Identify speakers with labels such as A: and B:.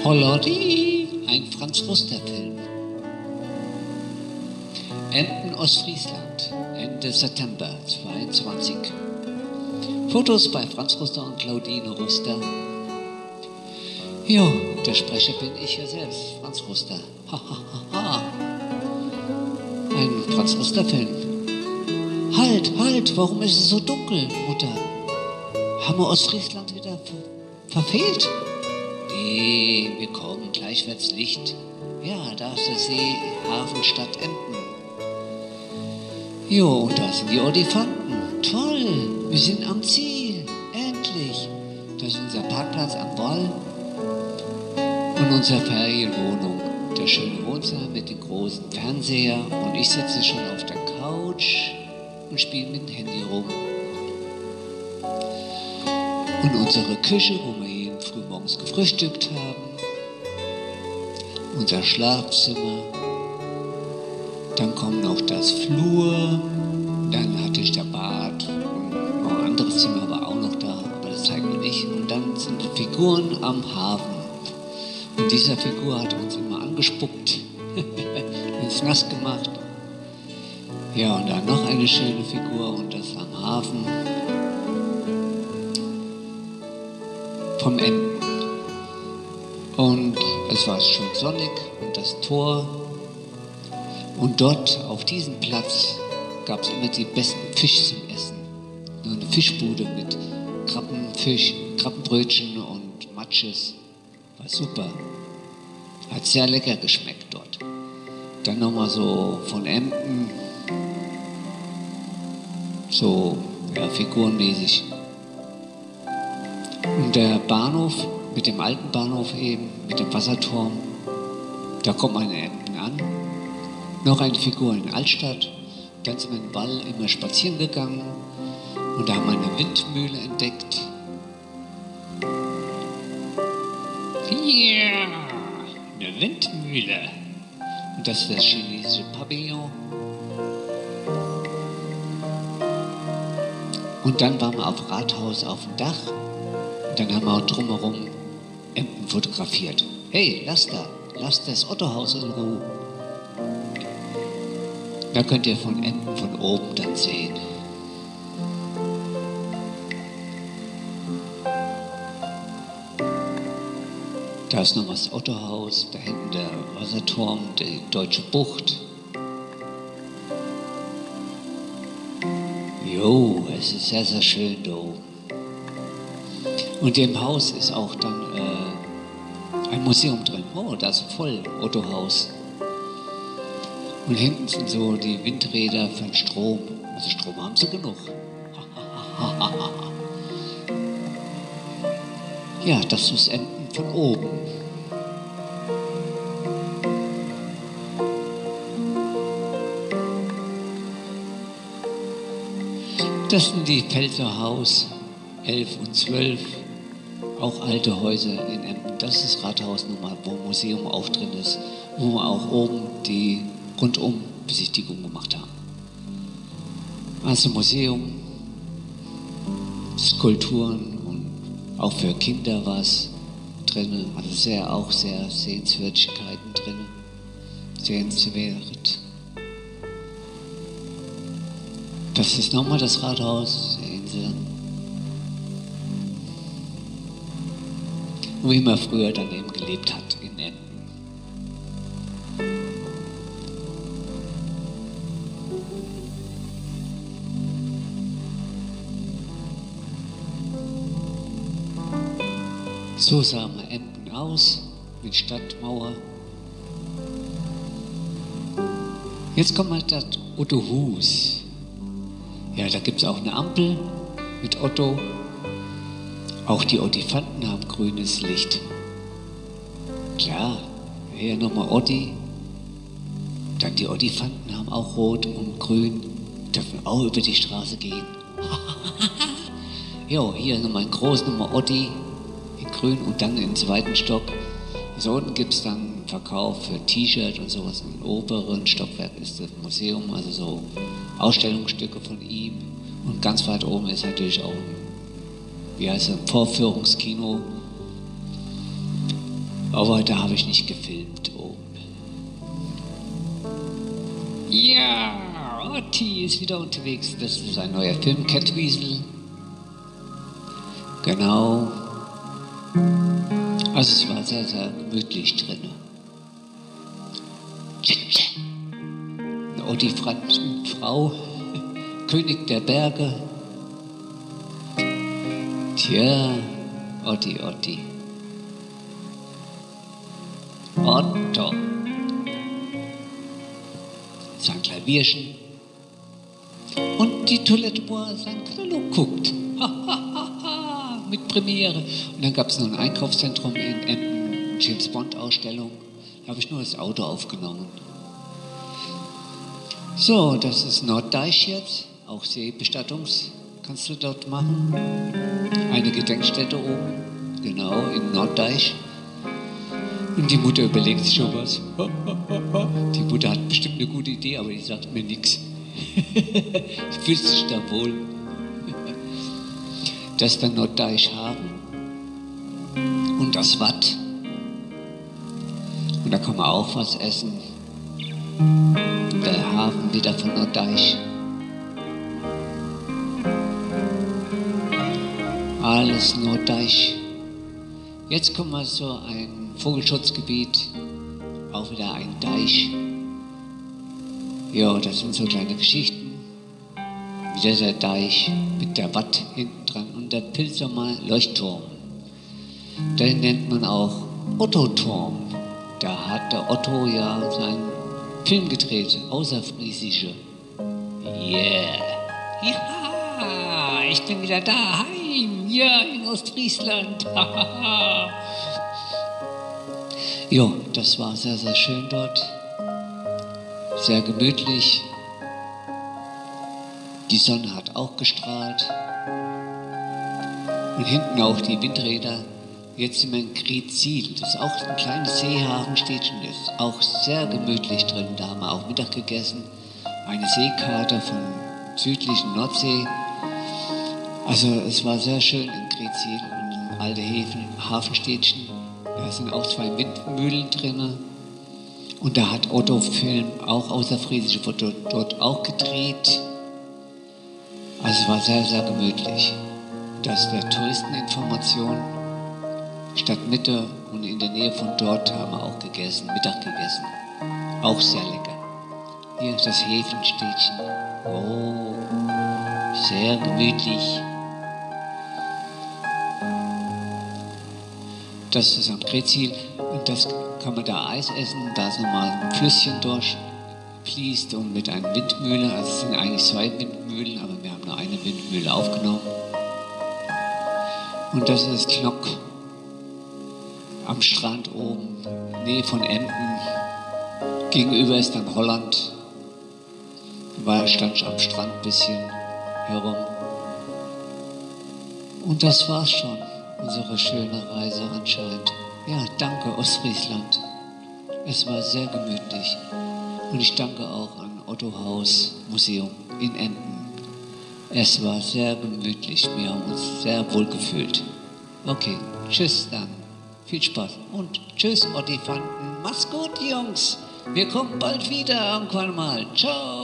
A: Hollodi, ein Franz-Ruster-Film. Emden, Ostfriesland, Ende September 22. Fotos bei Franz Ruster und Claudine Ruster. Jo, der Sprecher bin ich ja selbst, Franz Ruster. Ein Franz Ruster-Film. Halt, warum ist es so dunkel, Mutter? Haben wir Ostfriesland wieder verfehlt? Nee, wir kommen, gleich wird's Licht. Ja, da ist der See, Hafenstadt Emden. Jo, und da sind die Olifanten. Toll, wir sind am Ziel. Endlich. Das ist unser Parkplatz am Wall und unsere Ferienwohnung. Der schöne Wohnzimmer mit dem großen Fernseher. Und ich sitze schon auf der Couch und spiele mit dem Handy rum. Und unsere Küche, wo wir jeden früh morgens gefrühstückt haben. Unser Schlafzimmer. Dann kommt noch das Flur. Dann hatte ich der Bad. Und noch ein anderes Zimmer war auch noch da. Aber das zeigen wir nicht. Und dann sind die Figuren am Hafen. Und dieser Figur hat uns immer angespuckt. Uns nass gemacht. Ja, und dann noch eine schöne Figur. Und das am Hafen. Vom Emden. Und es war schön sonnig und das Tor. Und dort auf diesem Platz gab es immer die besten Fisch zum Essen. Nur eine Fischbude mit Krabbenfisch, Krabbenbrötchen und Matschis. War super. Hat sehr lecker geschmeckt dort. Dann nochmal so von Emden. So, ja, figurenmäßig. Und der Bahnhof, mit dem alten Bahnhof eben, mit dem Wasserturm, da kommt man in Emden an. Noch eine Figur in Altstadt. Dann sind wir im Wall immer spazieren gegangen. Und da haben wir eine Windmühle entdeckt. Ja, eine Windmühle. Und das ist das chinesische Pavillon. Und dann waren wir auf Rathaus auf dem Dach. Dann haben wir auch drumherum Emden fotografiert. Hey, lass das Ottohaus in Ruhe. Da könnt ihr von Emden von oben dann sehen. Da ist noch das Ottohaus, da hinten der Wasserturm, die Deutsche Bucht. Jo, es ist sehr, sehr schön da oben. Und im Haus ist auch dann ein Museum drin. Oh, das ist voll, Ottohaus. Und hinten sind so die Windräder für den Strom. Also Strom haben sie genug. Ja, das ist Emden von oben. Das sind die Pfälzer Haus 11 und 12. Auch alte Häuser in Emden. Das ist das Rathaus nochmal, wo ein Museum auch drin ist, wo wir auch oben die Rundum-Besichtigung gemacht haben. Also Museum, Skulpturen und auch für Kinder was drin. Also auch sehr Sehenswürdigkeiten drin. Sehenswert. Das ist nochmal das Rathaus, sehen Sie. Wie man früher dann eben gelebt hat in Emden. So sah mal Emden aus, mit Stadtmauer. Jetzt kommt mal das Ottohus. Ja, da gibt es auch eine Ampel mit Otto. Auch die Olifanten haben grünes Licht. Klar, hier nochmal Otti. Dann die Olifanten haben auch rot und grün. Dürfen auch über die Straße gehen. Jo, hier nochmal ein groß, nochmal Otti in grün und dann im zweiten Stock. Also unten gibt es dann Verkauf für T-Shirt und sowas. Im oberen Stockwerk ist das Museum, also so Ausstellungsstücke von ihm. Und ganz weit oben ist natürlich auch ein Vorführungskino Aber da habe ich nicht gefilmt oben. Ja, Otti ist wieder unterwegs. Das ist ein neuer Film, Catweasel. Genau. Also es war sehr, sehr gemütlich drin. Otti Frankenfrau, König der Berge. Tja, Otti. Otto. Sein Klavierchen. Und die Toilette, wo er seinen Katalog guckt. Mit Premiere. Und dann gab es noch ein Einkaufszentrum in Emden, James Bond Ausstellung. Da habe ich nur das Auto aufgenommen. So, das ist Norddeich jetzt. Auch Seebestattungs kannst du dort machen. Eine Gedenkstätte oben. Genau, in Norddeich. Und die Mutter überlegt sich schon was. Die Mutter hat bestimmt eine gute Idee, aber die sagt mir nichts. Ich fühle sich da wohl. Dass wir Norddeich haben. Und das Watt. Und da kann man auch was essen. Der Hafen wieder von Norddeich. Alles Norddeich. Jetzt kommen wir zu einem Vogelschutzgebiet. Auch wieder ein Deich. Ja, das sind so kleine Geschichten. Wieder der Deich mit der Watt hinten dran und der Pilsermer Leuchtturm. Den nennt man auch Otto-Turm. Da hat der Otto ja seinen Film gedreht, Außerfriesische. Yeah! Ja, ich bin wieder daheim, ja, in Ostfriesland. Jo, das war sehr, sehr schön dort. Sehr gemütlich. Die Sonne hat auch gestrahlt. Und hinten auch die Windräder. Jetzt sind wir in Greetsiel. Das ist auch ein kleines Seehafenstädtchen. Das ist auch sehr gemütlich drin. Da haben wir auch Mittag gegessen. Eine Seekarte von südlichen Nordsee. Also es war sehr schön in Greetsiel und in alte Hafenstädtchen. Da sind auch 2 Windmühlen drin. Und da hat Otto Film auch außerfriesische Foto dort auch gedreht. Also es war sehr, sehr gemütlich. Das wäre Touristeninformation. Stadtmitte und in der Nähe von dort haben wir auch gegessen, Mittag gegessen. Auch sehr lecker. Hier ist das Häfenstädtchen. Oh, sehr gemütlich. Das ist am Greetsiel und das kann man da Eis essen, da ist nochmal ein Flüsschen durchfließt und mit einer Windmühle, also es sind eigentlich 2 Windmühlen, aber wir haben nur eine Windmühle aufgenommen. Und das ist Knock am Strand oben, Nähe von Emden. Gegenüber ist dann Holland. Stand ich am Strand ein bisschen herum. Und das war's schon, unsere schöne Reise anscheinend. Ja, danke Ostfriesland. Es war sehr gemütlich. Und ich danke auch an Otto Haus Museum in Emden. Es war sehr gemütlich. Wir haben uns sehr wohl gefühlt. Okay, tschüss dann. Viel Spaß und tschüss, Ottifanten. Macht's gut, Jungs. Wir kommen bald wieder irgendwann mal. Ciao.